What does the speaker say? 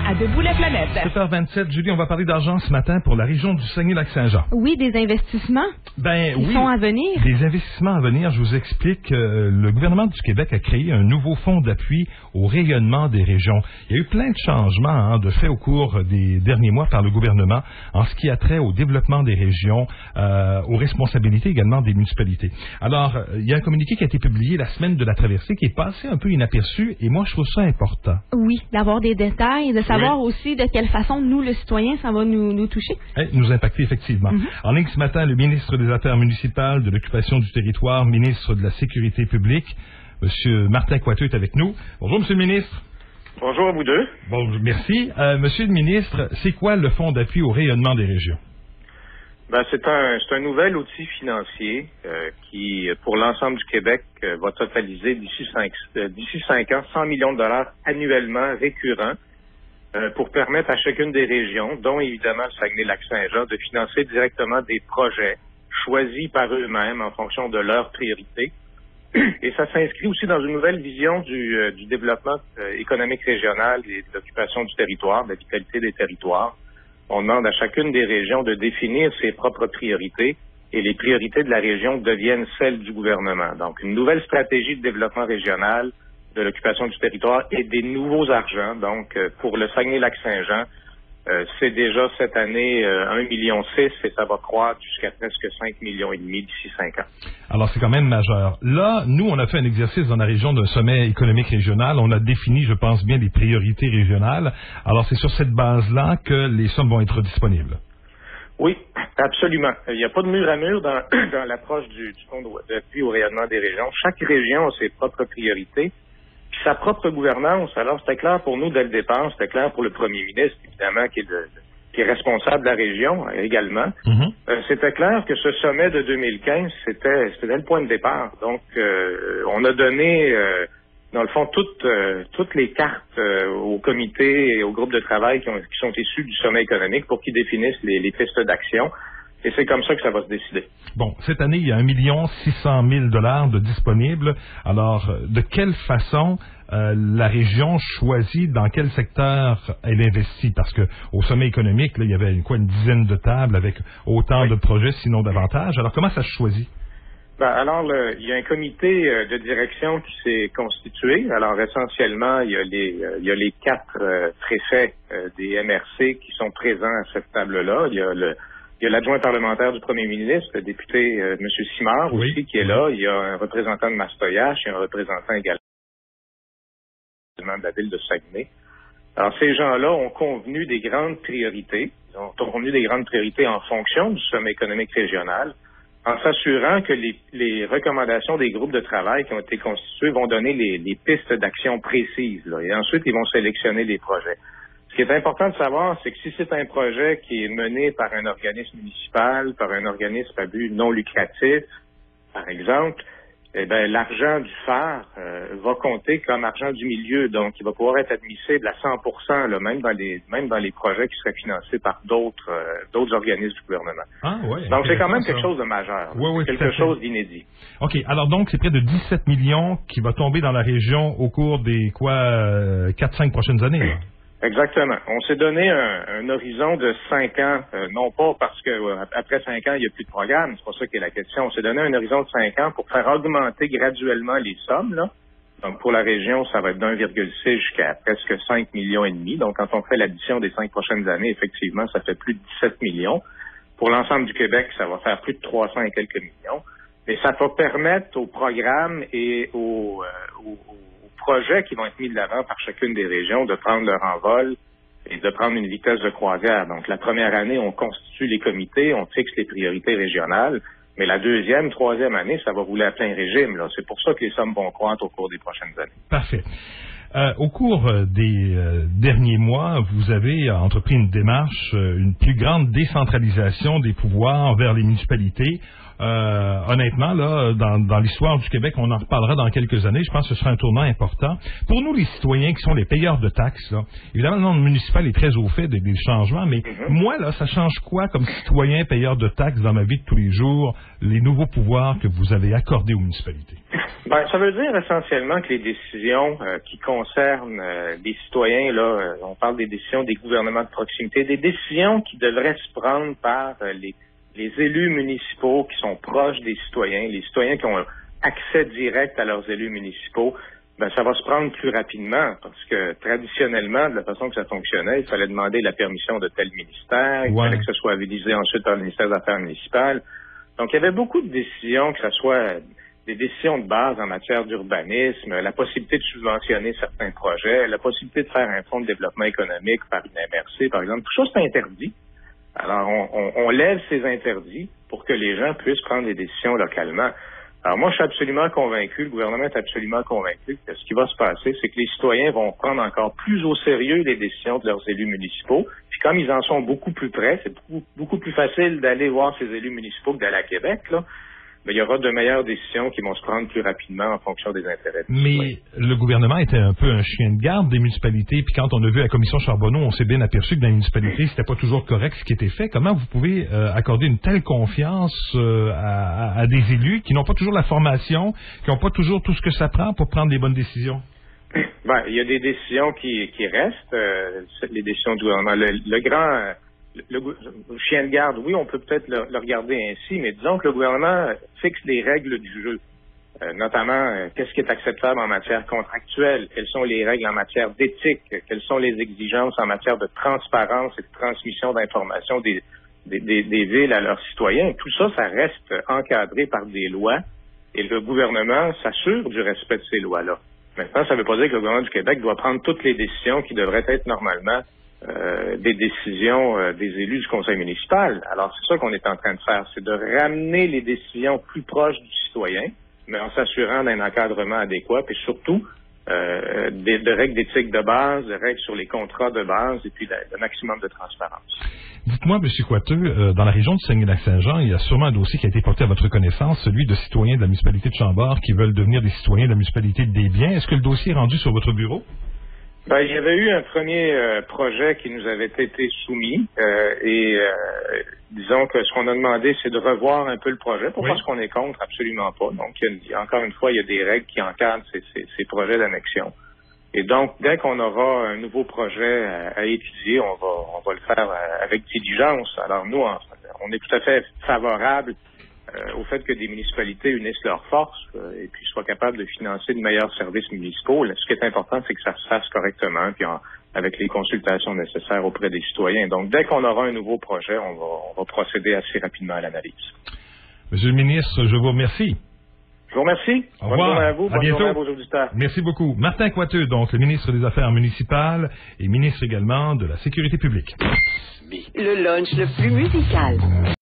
à Debout la planète. 7h27, Julie, on va parler d'argent ce matin pour la région du Saguenay-Lac-Saint-Jean. Oui, des investissements qui sont à venir. Des investissements à venir. Je vous explique, le gouvernement du Québec a créé un nouveau fonds d'appui au rayonnement des régions. Il y a eu plein de changements de fait au cours des derniers mois par le gouvernement en ce qui a trait au développement des régions, aux responsabilités également des municipalités. Alors, il y a un communiqué qui a été publié la semaine de la traversée qui est passé un peu inaperçu et moi, je trouve ça important. Oui, d'avoir des détails, de savoir aussi de quelle façon, nous, le citoyen, ça va nous toucher. Nous impacter, effectivement. En ligne ce matin, le ministre des Affaires municipales, de l'Occupation du territoire, ministre de la Sécurité publique, M. Martin Coiteux est avec nous. Bonjour, M. le ministre. Bonjour à vous deux. Bon, merci. Monsieur le ministre, c'est quoi le fonds d'appui au rayonnement des régions? Ben, c'est un nouvel outil financier qui, pour l'ensemble du Québec, va totaliser d'ici 5 ans 100 millions de dollars annuellement récurrents pour permettre à chacune des régions, dont évidemment le Saguenay-Lac-Saint-Jean, de financer directement des projets choisis par eux-mêmes en fonction de leurs priorités. Et ça s'inscrit aussi dans une nouvelle vision du développement économique régional et de l'occupation du territoire, de la vitalité des territoires. On demande à chacune des régions de définir ses propres priorités et les priorités de la région deviennent celles du gouvernement. Donc, une nouvelle stratégie de développement régional, de l'occupation du territoire et des nouveaux argents. Donc, pour le Saguenay-Lac-Saint-Jean, c'est déjà cette année 1,6 million et ça va croître jusqu'à presque 5,5 millions d'ici 5 ans. Alors, c'est quand même majeur. Là, nous, on a fait un exercice dans la région d'un sommet économique régional. On a défini, je pense bien, des priorités régionales. Alors, c'est sur cette base-là que les sommes vont être disponibles. Oui, absolument. Il n'y a pas de mur à mur dans l'approche du fonds d'appui au rayonnement des régions. Chaque région a ses propres priorités. Puis sa propre gouvernance. Alors, c'était clair pour nous dès le départ, c'était clair pour le premier ministre, évidemment, qui est responsable de la région également. C'était clair que ce sommet de 2015, c'était le point de départ. Donc, on a donné, dans le fond, toutes les cartes au comité et au groupe de travail qui sont issus du sommet économique pour qu'ils définissent les pistes d'action. Et c'est comme ça que ça va se décider. Bon, cette année, il y a 1,6 million de disponibles. Alors, de quelle façon la région choisit dans quel secteur elle investit? Parce que au sommet économique, là, il y avait une dizaine de tables avec autant de projets, sinon davantage. Alors, comment ça se choisit? Alors, il y a un comité de direction qui s'est constitué. Alors, essentiellement, il y a les 4 préfets des MRC qui sont présents à cette table-là. Il y a l'adjoint parlementaire du premier ministre, le député M. Simard aussi, qui est là. Il y a un représentant de Mastoyache et un représentant également de la ville de Saguenay. Alors, ces gens-là ont convenu des grandes priorités. Ils ont convenu des grandes priorités en fonction du sommet économique régional, en s'assurant que les recommandations des groupes de travail qui ont été constitués vont donner les pistes d'action précises. Là. Et ensuite, ils vont sélectionner les projets. Ce qui est important de savoir, c'est que si c'est un projet qui est mené par un organisme municipal, par un organisme à but non lucratif, par exemple, eh bien, l'argent du phare va compter comme argent du milieu. Donc, il va pouvoir être admissible à 100%, là, même dans les projets qui seraient financés par d'autres organismes du gouvernement. Ah, ouais, donc, c'est quand même quelque chose de majeur. Oui, quelque chose d'inédit. OK. Alors, donc, c'est près de 17 millions qui va tomber dans la région au cours des 4-5 prochaines années, là. Exactement. On s'est donné un horizon de 5 ans, non pas parce que après 5 ans, il n'y a plus de programme, c'est pas ça qui est la question. On s'est donné un horizon de 5 ans pour faire augmenter graduellement les sommes, là. Donc, pour la région, ça va être d'1,6 jusqu'à presque 5 millions et demi. Donc, quand on fait l'addition des 5 prochaines années, effectivement, ça fait plus de 17 millions. Pour l'ensemble du Québec, ça va faire plus de 300 et quelques millions. Et ça va permettre aux programmes et aux projets qui vont être mis de l'avant par chacune des régions de prendre leur envol et de prendre une vitesse de croisière. Donc, la première année, on constitue les comités, on fixe les priorités régionales, mais la deuxième, troisième année, ça va rouler à plein régime, là. C'est pour ça que les sommes vont croître au cours des prochaines années. Parfait. Au cours des derniers mois, vous avez entrepris une démarche, une plus grande décentralisation des pouvoirs vers les municipalités. Honnêtement, là, dans l'histoire du Québec, on en reparlera dans quelques années. Je pense que ce sera un tournant important. Pour nous, les citoyens qui sont les payeurs de taxes, là, évidemment, le monde municipal est très au fait des changements, mais moi, là, ça change quoi comme citoyen payeur de taxes dans ma vie de tous les jours, les nouveaux pouvoirs que vous avez accordés aux municipalités? Ça veut dire essentiellement que les décisions qui concernent les citoyens, là, on parle des décisions des gouvernements de proximité, des décisions qui devraient se prendre par les élus municipaux qui sont proches des citoyens, les citoyens qui ont accès direct à leurs élus municipaux, ça va se prendre plus rapidement parce que traditionnellement, de la façon que ça fonctionnait, il fallait demander la permission de tel ministère, il fallait que ce soit avisé ensuite par le ministère des Affaires municipales. Donc, il y avait beaucoup de décisions, que ce soit des décisions de base en matière d'urbanisme, la possibilité de subventionner certains projets, la possibilité de faire un fonds de développement économique par une MRC, par exemple. Tout ça, c'est interdit. Alors, on lève ces interdits pour que les gens puissent prendre des décisions localement. Alors moi, je suis absolument convaincu, le gouvernement est absolument convaincu que ce qui va se passer, c'est que les citoyens vont prendre encore plus au sérieux les décisions de leurs élus municipaux. Puis comme ils en sont beaucoup plus près, c'est beaucoup plus facile d'aller voir ces élus municipaux que d'aller à Québec, là. Mais il y aura de meilleures décisions qui vont se prendre plus rapidement en fonction des intérêts des citoyens. Mais le gouvernement était un peu un chien de garde des municipalités, puis quand on a vu la commission Charbonneau, on s'est bien aperçu que dans les municipalités, c'était pas toujours correct ce qui était fait. Comment vous pouvez accorder une telle confiance à des élus qui n'ont pas toujours la formation, qui n'ont pas toujours tout ce que ça prend pour prendre des bonnes décisions? Il y a des décisions qui restent, les décisions du gouvernement. Le chien de garde, oui, on peut peut-être le regarder ainsi, mais disons que le gouvernement fixe les règles du jeu, notamment qu'est-ce qui est acceptable en matière contractuelle, quelles sont les règles en matière d'éthique, quelles sont les exigences en matière de transparence et de transmission d'informations des villes à leurs citoyens. Tout ça, ça reste encadré par des lois et le gouvernement s'assure du respect de ces lois-là. Maintenant, ça ne veut pas dire que le gouvernement du Québec doit prendre toutes les décisions qui devraient être normalement des décisions des élus du conseil municipal. Alors, c'est ça qu'on est en train de faire, c'est de ramener les décisions plus proches du citoyen, mais en s'assurant d'un encadrement adéquat, puis surtout de règles d'éthique de base, de règles sur les contrats de base, et puis le maximum de transparence. Dites-moi, M. Coiteux, dans la région de Saguenay-Lac-Saint-Jean, il y a sûrement un dossier qui a été porté à votre connaissance, celui de citoyens de la municipalité de Chambord qui veulent devenir des citoyens de la municipalité de Desbiens. Est-ce que le dossier est rendu sur votre bureau? Il y avait eu un premier projet qui nous avait été soumis disons que ce qu'on a demandé, c'est de revoir un peu le projet. Pas parce qu'on est contre, absolument pas. Donc, encore une fois, il y a des règles qui encadrent ces projets d'annexion. Et donc, dès qu'on aura un nouveau projet à étudier, on va le faire avec diligence. Alors, nous, on est tout à fait favorable au fait que des municipalités unissent leurs forces et puis soient capables de financer de meilleurs services municipaux. Là, ce qui est important, c'est que ça se fasse correctement, puis avec les consultations nécessaires auprès des citoyens. Donc, dès qu'on aura un nouveau projet, on va procéder assez rapidement à l'analyse. Monsieur le ministre, je vous remercie. Je vous remercie. Au revoir. Bonne journée à vous. À bientôt. Bonne journée à vos auditeurs. Merci beaucoup. Martin Coiteux, donc le ministre des Affaires municipales et ministre également de la Sécurité publique. Le lunch le plus musical.